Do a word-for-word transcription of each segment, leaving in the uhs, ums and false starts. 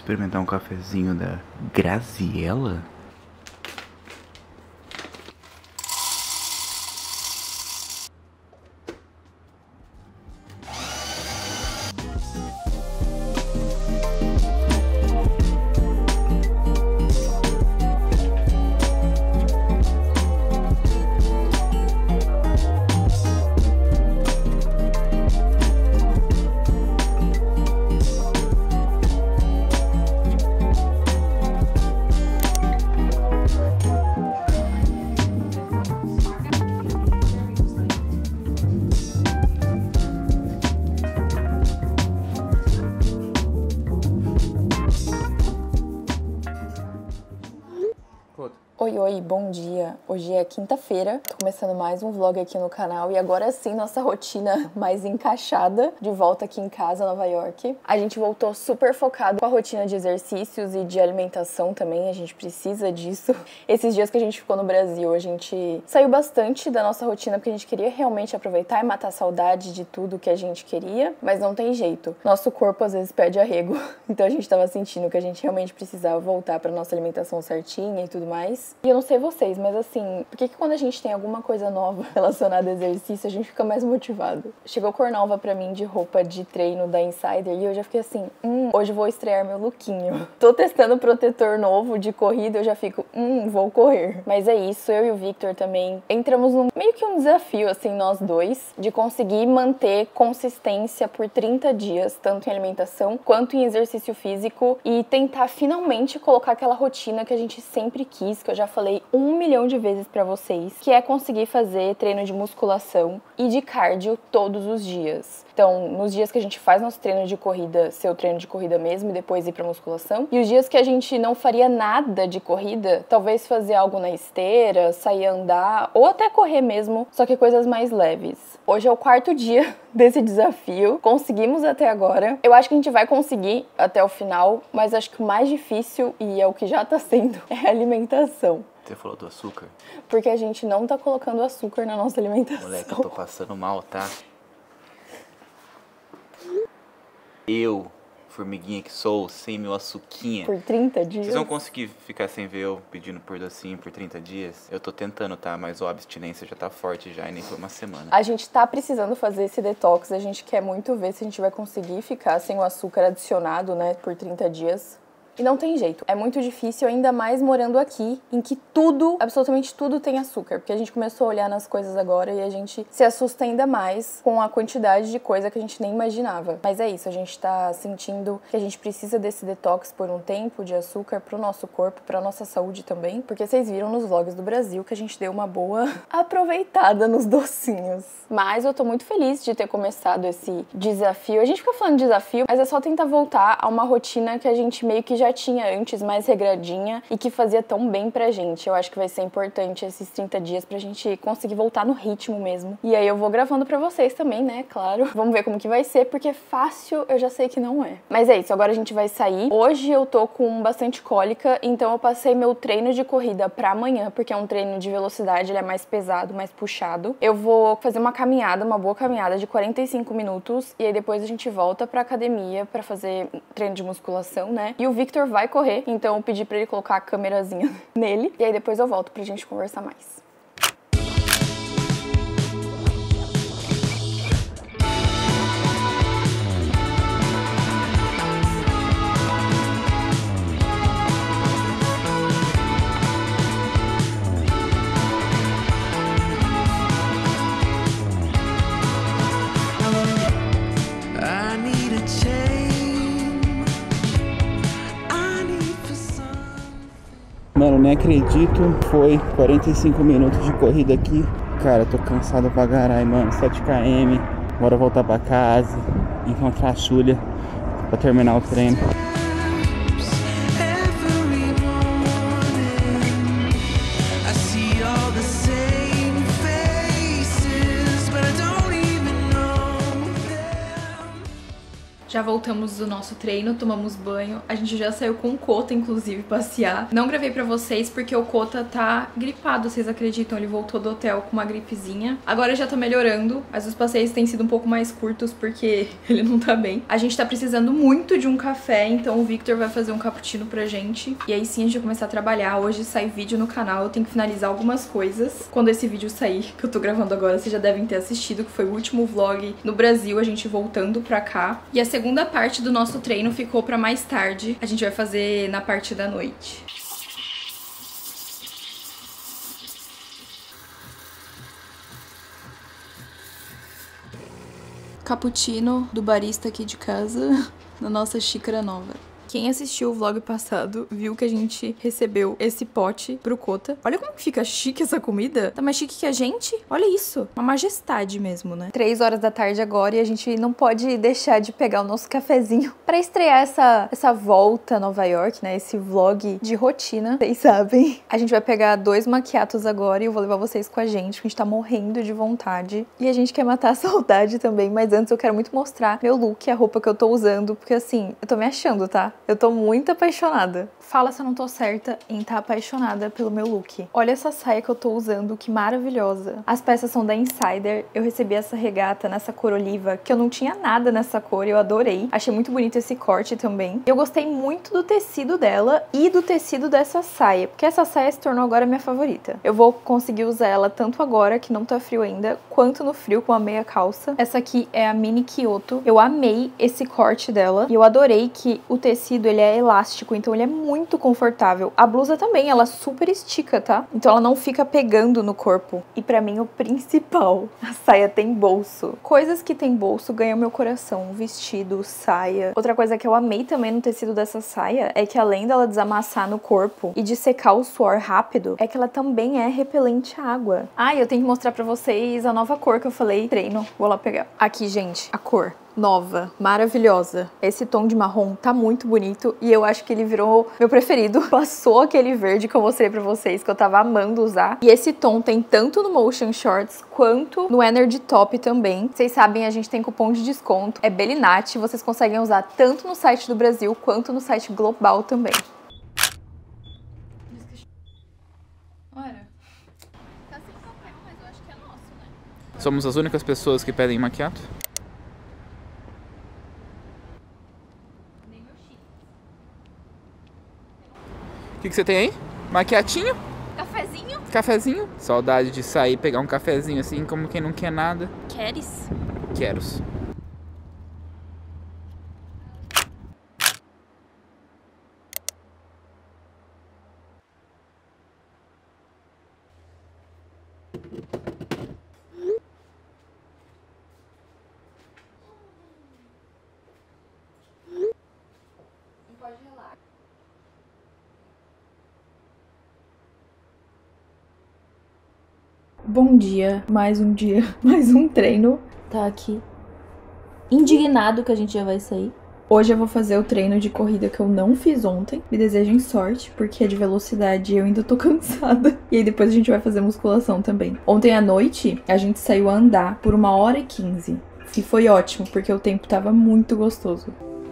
experimentar um cafezinho da Graziella? Oi, oi, bom dia. Hoje é quinta-feira, tô começando mais um vlog aqui no canal e agora sim nossa rotina mais encaixada, de volta aqui em casa, Nova York. A gente voltou super focado com a rotina de exercícios e de alimentação também, a gente precisa disso. Esses dias que a gente ficou no Brasil, a gente saiu bastante da nossa rotina porque a gente queria realmente aproveitar e matar a saudade de tudo que a gente queria, mas não tem jeito. Nosso corpo às vezes pede arrego, então a gente tava sentindo que a gente realmente precisava voltar pra nossa alimentação certinha e tudo mais. E eu não sei vocês, mas assim, por que que quando a gente tem alguma coisa nova relacionada a exercício, a gente fica mais motivado? Chegou cor nova pra mim de roupa de treino da Insider e eu já fiquei assim, hum, hoje vou estrear meu lookinho. Tô testando protetor novo de corrida, eu já fico, hum, vou correr. Mas é isso, eu e o Victor também entramos num meio que um desafio, assim, nós dois, de conseguir manter consistência por trinta dias, tanto em alimentação quanto em exercício físico e tentar finalmente colocar aquela rotina que a gente sempre quis, que eu já falei um milhão de vezes pra vocês, que é conseguir fazer treino de musculação e de cardio todos os dias. Então, nos dias que a gente faz nosso treino de corrida, ser o treino de corrida mesmo e depois ir pra musculação. E os dias que a gente não faria nada de corrida, talvez fazer algo na esteira, sair andar ou até correr mesmo, só que coisas mais leves. Hoje é o quarto dia desse desafio, conseguimos até agora. Eu acho que a gente vai conseguir até o final, mas acho que o mais difícil, e é o que já tá sendo, é a alimentação. Você falou do açúcar? Porque a gente não tá colocando açúcar na nossa alimentação. Moleque, eu tô passando mal, tá? Eu, formiguinha que sou, sem meu açuquinha. Por trinta dias? Vocês vão conseguir ficar sem ver eu pedindo por docinho por trinta dias? Eu tô tentando, tá? Mas ó, a abstinência já tá forte já e nem foi uma semana. A gente tá precisando fazer esse detox, a gente quer muito ver se a gente vai conseguir ficar sem o açúcar adicionado, né, por trinta dias. E não tem jeito, é muito difícil, ainda mais morando aqui, em que tudo, absolutamente tudo tem açúcar. Porque a gente começou a olhar nas coisas agora e a gente se assusta ainda mais com a quantidade de coisa que a gente nem imaginava. Mas é isso, a gente tá sentindo que a gente precisa desse detox por um tempo de açúcar pro nosso corpo, pra nossa saúde também. Porque vocês viram nos vlogs do Brasil que a gente deu uma boa aproveitada nos docinhos. Mas eu tô muito feliz de ter começado esse desafio. A gente fica falando de desafio, mas é só tentar voltar a uma rotina que a gente meio que já já tinha antes, mais regradinha e que fazia tão bem pra gente. Eu acho que vai ser importante esses trinta dias pra gente conseguir voltar no ritmo mesmo. E aí eu vou gravando pra vocês também, né? Claro. Vamos ver como que vai ser, porque fácil eu já sei que não é. Mas é isso, agora a gente vai sair. Hoje eu tô com bastante cólica, então eu passei meu treino de corrida pra amanhã, porque é um treino de velocidade, ele é mais pesado, mais puxado. Eu vou fazer uma caminhada, uma boa caminhada de quarenta e cinco minutos, e aí depois a gente volta pra academia pra fazer treino de musculação, né? E o Victor Victor vai correr, então eu pedi pra ele colocar a câmerazinha nele, e aí depois eu volto pra gente conversar mais. Mano, nem acredito, foi quarenta e cinco minutos de corrida aqui. Cara, tô cansado pra caralho, mano, sete quilômetros. Bora voltar pra casa, encontrar a Júlia pra terminar o treino. Já voltamos do nosso treino, tomamos banho. A gente já saiu com o Cota, inclusive, passear. Não gravei pra vocês porque o Cota tá gripado, vocês acreditam? Ele voltou do hotel com uma gripezinha. Agora já tá melhorando, mas os passeios têm sido um pouco mais curtos porque ele não tá bem. A gente tá precisando muito de um café, então o Victor vai fazer um cappuccino pra gente. E aí sim a gente vai começar a trabalhar. Hoje sai vídeo no canal, eu tenho que finalizar algumas coisas. Quando esse vídeo sair, que eu tô gravando agora, vocês já devem ter assistido, que foi o último vlog no Brasil, a gente voltando pra cá. E a segunda parte do nosso treino ficou pra mais tarde. A gente vai fazer na parte da noite. Cappuccino do barista aqui de casa, na nossa xícara nova. Quem assistiu o vlog passado viu que a gente recebeu esse pote pro Cota. Olha como fica chique essa comida. Tá mais chique que a gente. Olha isso. Uma majestade mesmo, né? Três horas da tarde agora e a gente não pode deixar de pegar o nosso cafezinho pra estrear essa, essa volta a Nova York, né? Esse vlog de rotina, vocês sabem. A gente vai pegar dois macchiatos agora e eu vou levar vocês com a gente, porque a gente tá morrendo de vontade. E a gente quer matar a saudade também, mas antes eu quero muito mostrar meu look, a roupa que eu tô usando, porque assim, eu tô me achando, tá? Eu tô muito apaixonada. Fala se eu não tô certa em estar apaixonada pelo meu look. Olha essa saia que eu tô usando, que maravilhosa. As peças são da Insider. Eu recebi essa regata nessa cor oliva, que eu não tinha nada nessa cor e eu adorei. Achei muito bonito esse corte também. Eu gostei muito do tecido dela e do tecido dessa saia, porque essa saia se tornou agora minha favorita. Eu vou conseguir usar ela tanto agora, que não tá frio ainda, quanto no frio com a meia calça. Essa aqui é a Mini Kyoto. Eu amei esse corte dela e eu adorei que o tecido ele é elástico, então ele é muito confortável. A blusa também, ela super estica, tá? Então ela não fica pegando no corpo. E pra mim o principal, a saia tem bolso. Coisas que tem bolso ganham meu coração. Vestido, saia. Outra coisa que eu amei também no tecido dessa saia é que além dela desamassar no corpo e de secar o suor rápido, é que ela também é repelente à água. Ah, e eu tenho que mostrar pra vocês a nova cor que eu falei. Treino, vou lá pegar. Aqui, gente, a cor. Nova, maravilhosa. Esse tom de marrom tá muito bonito e eu acho que ele virou meu preferido. Passou aquele verde que eu mostrei pra vocês, que eu tava amando usar. E esse tom tem tanto no Motion Shorts quanto no Energy Top também. Vocês sabem, a gente tem cupom de desconto. É Belinati, vocês conseguem usar tanto no site do Brasil quanto no site global também. Olha, tá sem papel, mas eu acho que é nosso, né? Somos as únicas pessoas que pedem macchiato? O que, que você tem aí? Macchiatinho? Cafezinho? Cafezinho? Saudade de sair, pegar um cafezinho assim, como quem não quer nada. Queres? Quero. Não pode relar. Bom dia, mais um dia, mais um treino. Tá aqui indignado que a gente já vai sair. Hoje eu vou fazer o treino de corrida que eu não fiz ontem. Me desejem sorte, porque é de velocidade e eu ainda tô cansada. E aí depois a gente vai fazer musculação também. Ontem à noite a gente saiu a andar por uma hora e quinze. E foi ótimo, porque o tempo tava muito gostoso.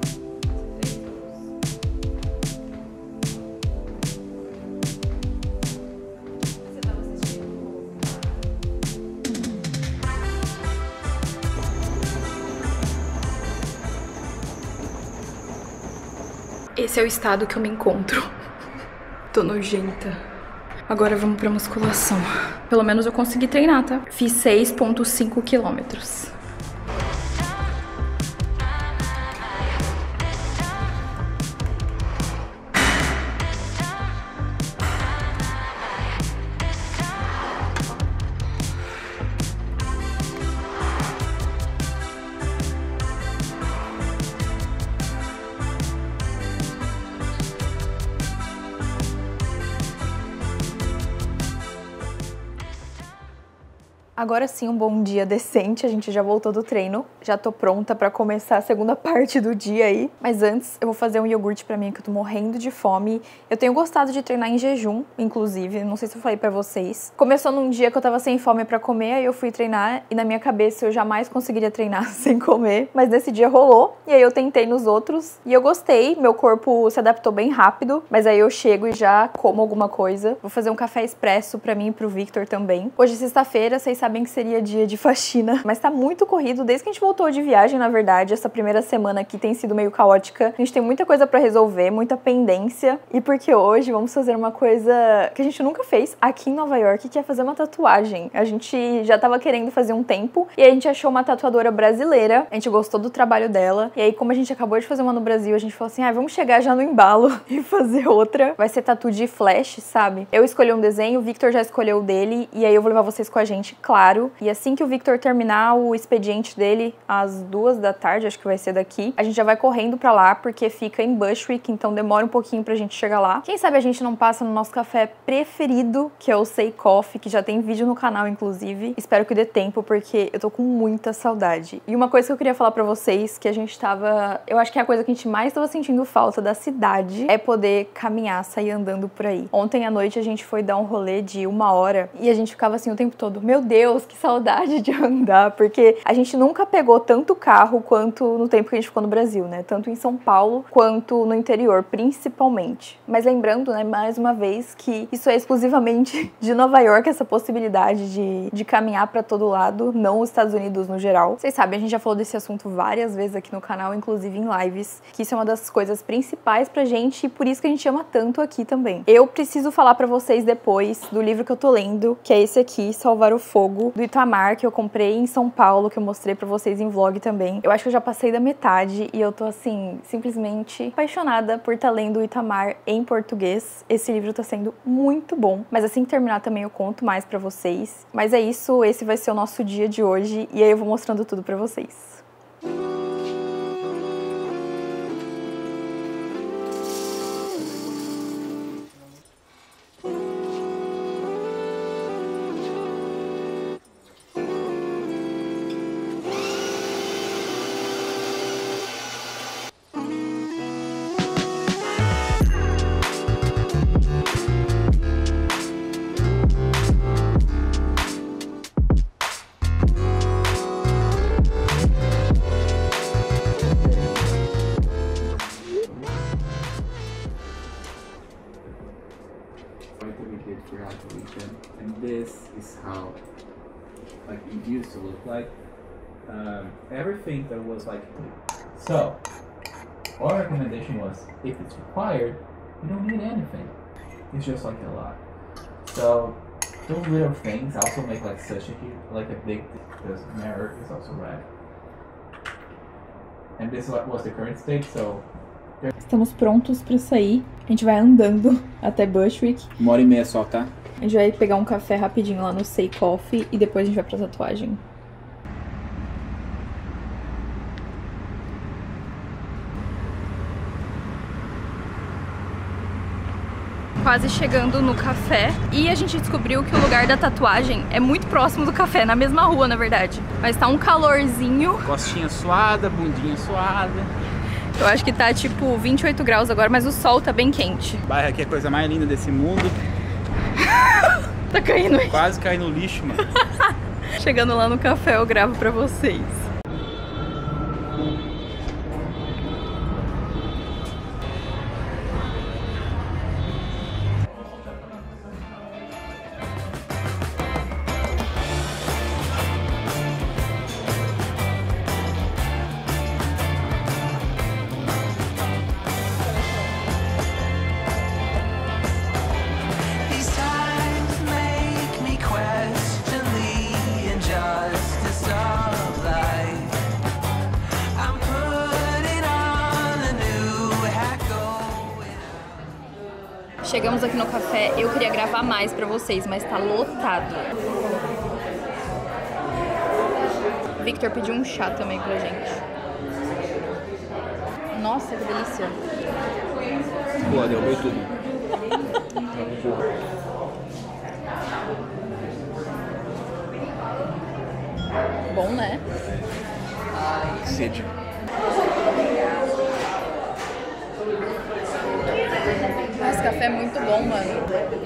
Esse é o estado que eu me encontro. Tô nojenta. Agora vamos pra musculação. Pelo menos eu consegui treinar, tá? Fiz seis vírgula cinco quilômetros. Agora sim, um bom dia decente, a gente já voltou do treino, já tô pronta pra começar a segunda parte do dia aí. Mas antes, eu vou fazer um iogurte pra mim, que eu tô morrendo de fome. Eu tenho gostado de treinar em jejum, inclusive, não sei se eu falei pra vocês. Começou num dia que eu tava sem fome pra comer, aí eu fui treinar e na minha cabeça eu jamais conseguiria treinar sem comer. Mas nesse dia rolou, e aí eu tentei nos outros e eu gostei, meu corpo se adaptou bem rápido. Mas aí eu chego e já como alguma coisa. Vou fazer um café expresso pra mim e pro Victor também. Hoje é sexta-feira, vocês sabem que seria dia de faxina, mas tá muito corrido desde que a gente voltou de viagem, na verdade. Essa primeira semana aqui tem sido meio caótica. A gente tem muita coisa pra resolver, muita pendência. E porque hoje vamos fazer uma coisa que a gente nunca fez aqui em Nova York, que é fazer uma tatuagem. A gente já tava querendo fazer um tempo e a gente achou uma tatuadora brasileira. A gente gostou do trabalho dela. E aí, como a gente acabou de fazer uma no Brasil, a gente falou assim, ah, vamos chegar já no embalo e fazer outra. Vai ser tatu de flash, sabe? Eu escolhi um desenho, o Victor já escolheu o dele, e aí eu vou levar vocês com a gente, claro. E assim que o Victor terminar o expediente dele, às duas da tarde, acho que vai ser daqui, a gente já vai correndo pra lá, porque fica em Bushwick, então demora um pouquinho pra gente chegar lá. Quem sabe a gente não passa no nosso café preferido, que é o Say Coffee, que já tem vídeo no canal, inclusive. Espero que dê tempo, porque eu tô com muita saudade. E uma coisa que eu queria falar pra vocês, que a gente tava... Eu acho que é a coisa que a gente mais tava sentindo falta da cidade, é poder caminhar, sair andando por aí. Ontem à noite a gente foi dar um rolê de uma hora, e a gente ficava assim o tempo todo, meu Deus, que saudade de andar, porque a gente nunca pegou tanto carro quanto no tempo que a gente ficou no Brasil, né? Tanto em São Paulo quanto no interior, principalmente. Mas lembrando, né, mais uma vez, que isso é exclusivamente de Nova York, essa possibilidade de, de caminhar pra todo lado, não os Estados Unidos no geral. Vocês sabem, a gente já falou desse assunto várias vezes aqui no canal, inclusive em lives, que isso é uma das coisas principais pra gente e por isso que a gente ama tanto aqui também. Eu preciso falar pra vocês depois do livro que eu tô lendo, que é esse aqui, Salvar o Fogo, do Itamar, que eu comprei em São Paulo, que eu mostrei pra vocês em vlog também. Eu acho que eu já passei da metade e eu tô, assim, simplesmente apaixonada por estar lendo o Itamar em português. Esse livro tá sendo muito bom, mas assim que terminar também eu conto mais pra vocês. Mas é isso, esse vai ser o nosso dia de hoje e aí eu vou mostrando tudo pra vocês. And this is how like it used to look like. Um, everything that was like so. Our recommendation was if it's required, you don't need anything. It's just like a lot. So those little things also make like such a huge, like a big. Because mirror is also red. And this was the current state, so. Estamos prontos para sair. A gente vai andando até Bushwick. Uma hora e meia só, tá? A gente vai pegar um café rapidinho lá no Say Coffee e depois a gente vai pra tatuagem. Quase chegando no café e a gente descobriu que o lugar da tatuagem é muito próximo do café, na mesma rua, na verdade. Mas tá um calorzinho. Costinha suada, bundinha suada. Eu acho que tá tipo vinte e oito graus agora, mas o sol tá bem quente. O bairro aqui é a coisa mais linda desse mundo. Tá caindo aí. Quase cai no lixo, mano. Chegando lá no café eu gravo pra vocês. Chegamos aqui no café, eu queria gravar mais pra vocês, mas tá lotado. Victor pediu um chá também pra gente. Nossa, que delícia. Boa, derrubei tudo. Bom, né? Sede. Esse café é muito bom, mano.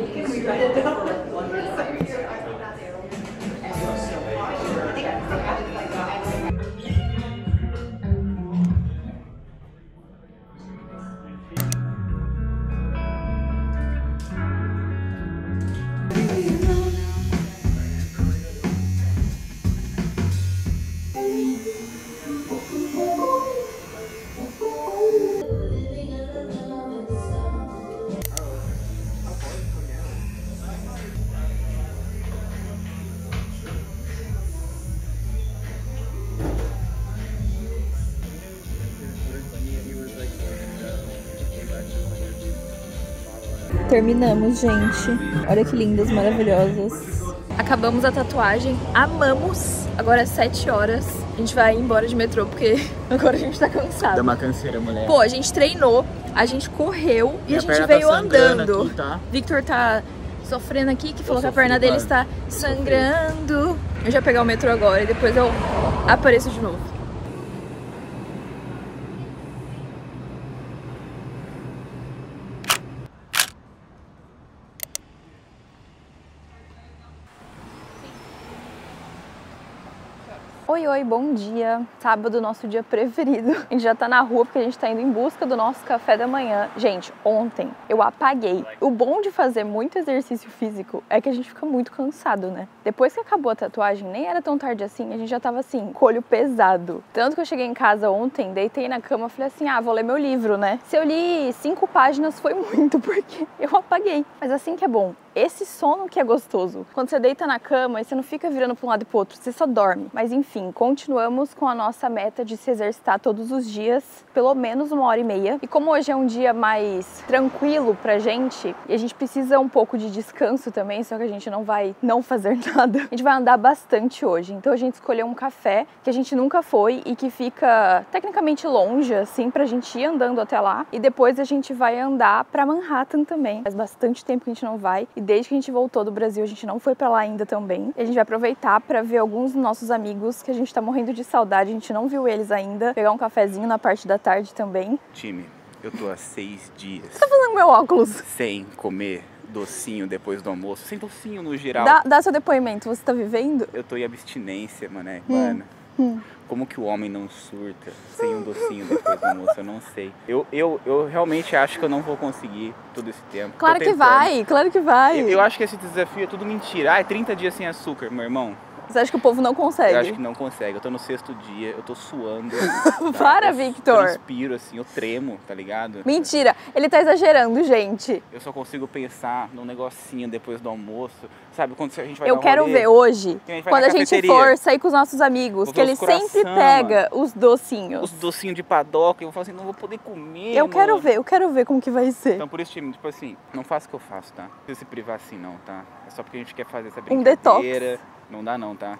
Terminamos, gente. Olha que lindas, maravilhosas. Acabamos a tatuagem, amamos. Agora é sete horas. A gente vai embora de metrô porque agora a gente tá cansado. Dá uma canseira, mulher. Pô, a gente treinou, a gente correu e Minha a gente perna veio tá andando. aqui, tá? Victor tá sofrendo aqui, que falou que a sofri, perna dele cara. está sangrando. Eu já vou pegar o metrô agora e depois eu apareço de novo. Oi, oi, bom dia. Sábado, nosso dia preferido. A gente já tá na rua porque a gente tá indo em busca do nosso café da manhã. Gente, ontem eu apaguei. O bom de fazer muito exercício físico é que a gente fica muito cansado, né? Depois que acabou a tatuagem, nem era tão tarde assim, a gente já tava assim, com o olho pesado. Tanto que eu cheguei em casa ontem, deitei na cama, falei assim, ah, vou ler meu livro, né? Se eu li cinco páginas foi muito, porque eu apaguei. Mas assim que é bom. Esse sono que é gostoso. Quando você deita na cama e você não fica virando para um lado e pro outro, você só dorme. Mas enfim, continuamos com a nossa meta de se exercitar todos os dias, pelo menos uma hora e meia. E como hoje é um dia mais tranquilo pra gente, e a gente precisa um pouco de descanso também, só que a gente não vai não fazer nada, a gente vai andar bastante hoje. Então a gente escolheu um café que a gente nunca foi e que fica tecnicamente longe, assim, pra gente ir andando até lá. E depois a gente vai andar pra Manhattan também. Faz bastante tempo que a gente não vai. E desde que a gente voltou do Brasil, a gente não foi pra lá ainda também. E a gente vai aproveitar pra ver alguns dos nossos amigos que a gente tá morrendo de saudade, a gente não viu eles ainda. Pegar um cafezinho na parte da tarde também. Time, eu tô há seis dias Você tá fazendo meu óculos? sem comer docinho depois do almoço, sem docinho no geral. Dá, dá seu depoimento, você tá vivendo? Eu tô em abstinência, mané. Hum. Mano, Hum. como que o homem não surta sem um docinho depois do almoço? Eu não sei. Eu, eu, eu realmente acho que eu não vou conseguir todo esse tempo. Claro que vai, claro que vai. Eu, eu acho que esse desafio é tudo mentira. Ah, é trinta dias sem açúcar, meu irmão. Você acha que o povo não consegue? Eu acho que não consegue. Eu tô no sexto dia, eu tô suando. Tá? Para, eu Victor. transpiro, assim, eu tremo, tá ligado? Mentira, ele tá exagerando, gente. Eu só consigo pensar num negocinho depois do almoço. Sabe, quando a gente vai Eu dar um quero rolê, ver hoje, a gente vai quando na a gente cafeteria. for sair com os nossos amigos, Vou que ver ele os sempre croissant, pega os docinhos. Os docinhos de padoca, eu vou falar assim, não vou poder comer, Eu mano. quero ver, eu quero ver como que vai ser. Então por isso, time, tipo assim, não faça o que eu faço, tá? Não precisa se privar assim não, tá? É só porque a gente quer fazer essa Um detox. brincadeira. Não dá não, tá?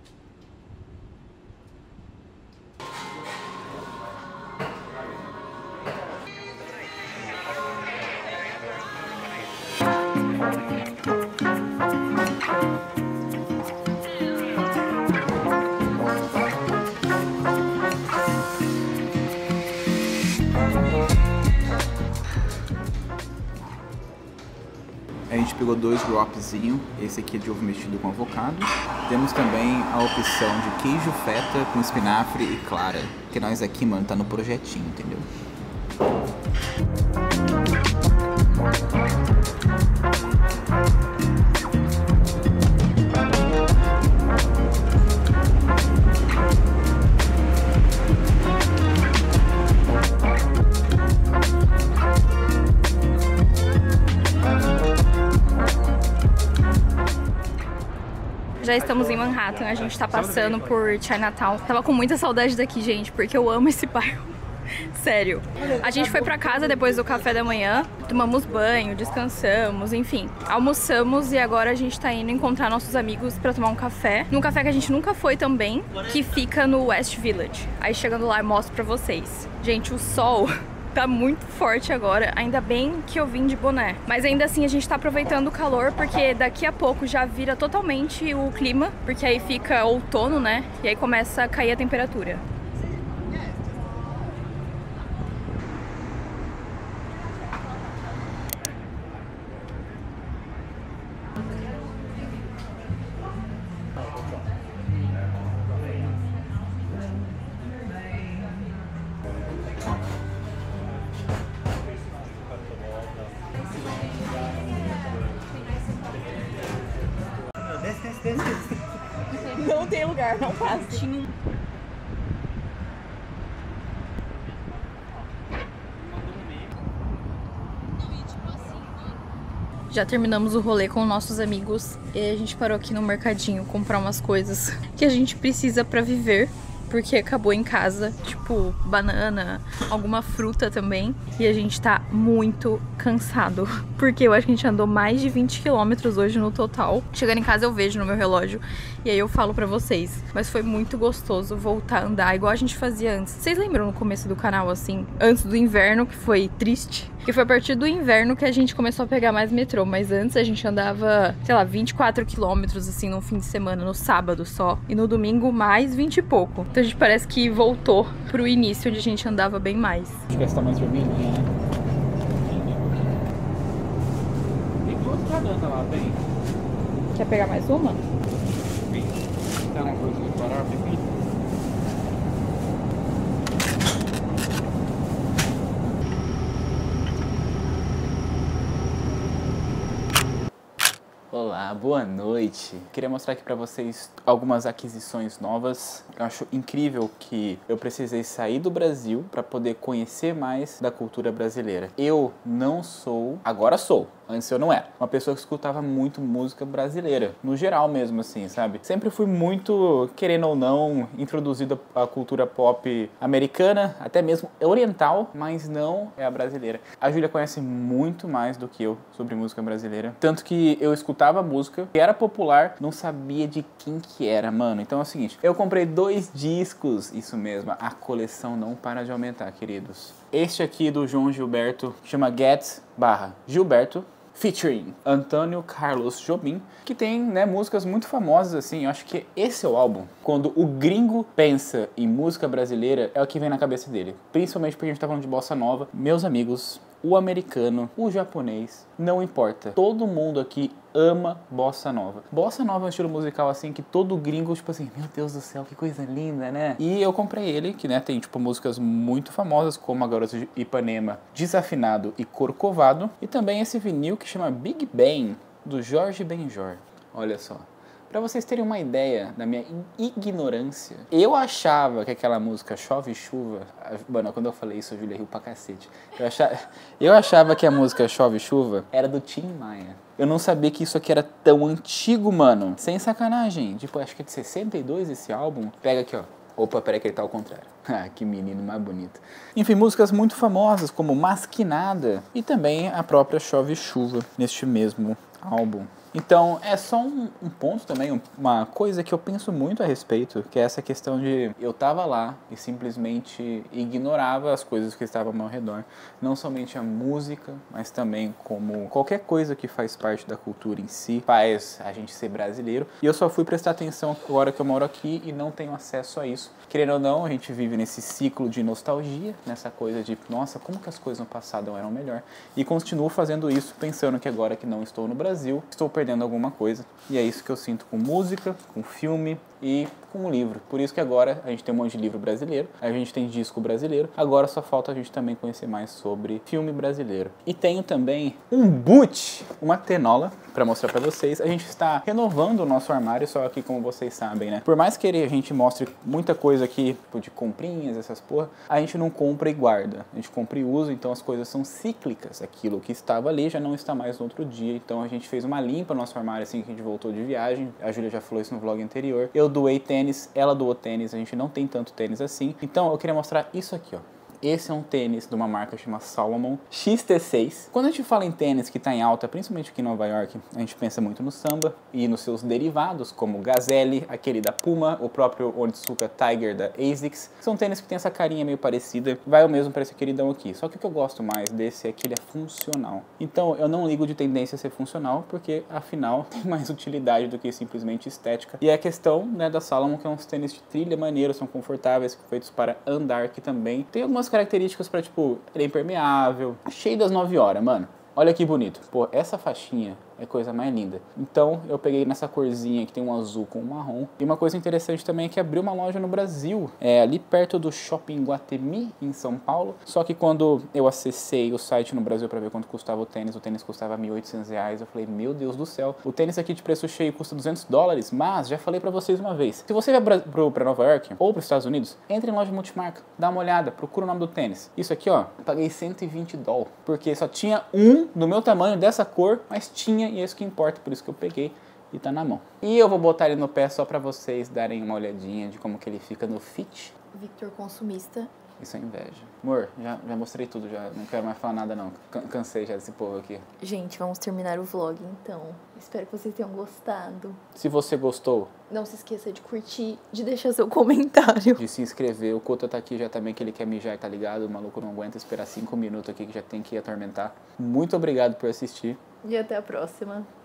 A gente pegou dois wrapzinho, esse aqui é de ovo mexido com avocado. Temos também a opção de queijo feta com espinafre e clara. Que nós aqui, mano, tá no projetinho, entendeu? Já estamos em Manhattan, a gente tá passando por Chinatown. Tava com muita saudade daqui, gente, porque eu amo esse bairro. Sério. A gente foi pra casa depois do café da manhã, tomamos banho, descansamos, enfim. Almoçamos e agora a gente tá indo encontrar nossos amigos pra tomar um café. Num café que a gente nunca foi também, que fica no West Village. Aí chegando lá eu mostro pra vocês. Gente, o sol Tá muito forte agora, ainda bem que eu vim de boné. Mas ainda assim a gente tá aproveitando o calor, porque daqui a pouco já vira totalmente o clima, porque aí fica outono, né? E aí começa a cair a temperatura. Não tem lugar, não passa. Tinha um... Já terminamos o rolê com nossos amigos e a gente parou aqui no mercadinho comprar umas coisas que a gente precisa pra viver, porque acabou em casa, tipo banana, alguma fruta também. E a gente tá muito cansado, porque eu acho que a gente andou mais de vinte quilômetros hoje no total. Chegando em casa eu vejo no meu relógio e aí eu falo pra vocês. Mas foi muito gostoso voltar a andar igual a gente fazia antes. Vocês lembram no começo do canal, assim, antes do inverno, que foi triste? Que foi a partir do inverno que a gente começou a pegar mais metrô, mas antes a gente andava, sei lá, vinte e quatro quilômetros, assim, no fim de semana, no sábado só. E no domingo mais vinte e pouco. Então a gente parece que voltou pro início, onde a gente andava bem mais. Acho que essa tá mais vermelhinha, né? Tem duas caras lá, tem. Quer pegar mais uma? Sim. Tá uma coisa de parar, pepino. Olá, boa noite. Queria mostrar aqui pra vocês algumas aquisições novas. Eu acho incrível que eu precisei sair do Brasil pra poder conhecer mais da cultura brasileira. Eu não sou, agora sou, antes eu não era, uma pessoa que escutava muito música brasileira, no geral mesmo assim, sabe? Sempre fui muito, querendo ou não, introduzido à cultura pop americana, até mesmo oriental, mas não é a brasileira. A Júlia conhece muito mais do que eu sobre música brasileira, tanto que eu escutava música que era popular, não sabia de quem que era, mano. Então é o seguinte, eu comprei dois discos, isso mesmo, a coleção não para de aumentar, queridos. Este aqui do João Gilberto, chama Get barra Gilberto, featuring Antônio Carlos Jobim, que tem, né, músicas muito famosas, assim. Eu acho que esse é o álbum. Quando o gringo pensa em música brasileira, é o que vem na cabeça dele. Principalmente porque a gente tá falando de bossa nova. Meus amigos, o americano, o japonês, não importa. Todo mundo aqui ama bossa nova. Bossa nova é um estilo musical assim que todo gringo, tipo assim, meu Deus do céu, que coisa linda, né? E eu comprei ele, que, né, tem tipo músicas muito famosas como A Garota de Ipanema, Desafinado e Corcovado, e também esse vinil que chama Big Bang, do Jorge Benjor. Olha só. Pra vocês terem uma ideia da minha ignorância, eu achava que aquela música Chove Chuva... Mano, quando eu falei isso, a Júlia riu pra cacete. Eu achava, eu achava que a música Chove Chuva era do Tim Maia. Eu não sabia que isso aqui era tão antigo, mano. Sem sacanagem. Tipo, acho que é de sessenta e dois esse álbum. Pega aqui, ó. Opa, peraí que ele tá ao contrário. Ah, que menino mais bonito. Enfim, músicas muito famosas como Masquinada e também a própria Chove Chuva neste mesmo álbum. Então, é só um, um ponto também, uma coisa que eu penso muito a respeito, que é essa questão de eu tava lá e simplesmente ignorava as coisas que estavam ao meu redor. Não somente a música, mas também como qualquer coisa que faz parte da cultura em si, faz a gente ser brasileiro. E eu só fui prestar atenção agora que eu moro aqui e não tenho acesso a isso. Querendo ou não, a gente vive nesse ciclo de nostalgia, nessa coisa de, nossa, como que as coisas no passado eram melhor. E continuo fazendo isso pensando que agora que não estou no Brasil, estou perdendo alguma coisa. E é isso que eu sinto com música, com filme e com livro. Por isso que agora a gente tem um monte de livro brasileiro, a gente tem disco brasileiro, agora só falta a gente também conhecer mais sobre filme brasileiro. E tenho também um boot, uma tenola, pra mostrar pra vocês. A gente está renovando o nosso armário, só que como vocês sabem, né? Por mais que a gente mostre muita coisa aqui, tipo de comprinhas, essas porra, a gente não compra e guarda. A gente compra e usa, então as coisas são cíclicas. Aquilo que estava ali já não está mais no outro dia. Então a gente fez uma limpa no nosso armário assim que a gente voltou de viagem. A Júlia já falou isso no vlog anterior. Eu doei tênis, ela doou tênis, a gente não tem tanto tênis assim. Então eu queria mostrar isso aqui, ó. Esse é um tênis de uma marca chamada Salomon X T seis. Quando a gente fala em tênis que está em alta, principalmente aqui em Nova York, a gente pensa muito no samba e nos seus derivados, como o Gazelle, aquele da Puma, o próprio Onitsuka Tiger da ASICS. São tênis que tem essa carinha meio parecida, vai o mesmo para esse queridão aqui. Só que o que eu gosto mais desse é que ele é funcional. Então eu não ligo de tendência a ser funcional, porque afinal tem mais utilidade do que simplesmente estética. E é a questão, né, da Salomon, que é uns tênis de trilha maneiros, são confortáveis, feitos para andar, que também tem algumas características para, tipo, ele é impermeável, cheio das nove horas, mano. Olha que bonito. Pô, essa faixinha é coisa mais linda. Então eu peguei nessa corzinha que tem um azul com um marrom. E uma coisa interessante também é que abriu uma loja no Brasil, é ali perto do Shopping Guatemi, em São Paulo. Só que quando eu acessei o site no Brasil para ver quanto custava o tênis, o tênis custava mil e oitocentos reais. Eu falei, meu Deus do céu. O tênis aqui de preço cheio custa duzentos dólares, mas já falei para vocês uma vez. Se você vai para Nova York ou para os Estados Unidos, entre em loja multimarca, dá uma olhada, procura o nome do tênis. Isso aqui, ó, paguei cento e vinte dólares, porque só tinha um do meu tamanho, dessa cor, mas tinha, e é isso que importa, por isso que eu peguei e tá na mão. E eu vou botar ele no pé só pra vocês darem uma olhadinha de como que ele fica no fit. Victor consumista. Isso é inveja. Amor, já, já mostrei tudo, já não quero mais falar nada não. Cansei já desse povo aqui. Gente, vamos terminar o vlog então. Espero que vocês tenham gostado. Se você gostou, não se esqueça de curtir, de deixar seu comentário. De se inscrever. O Couto tá aqui já também, que ele quer mijar, tá ligado? O maluco não aguenta esperar cinco minutos aqui, que já tem que ir atormentar. Muito obrigado por assistir. E até a próxima.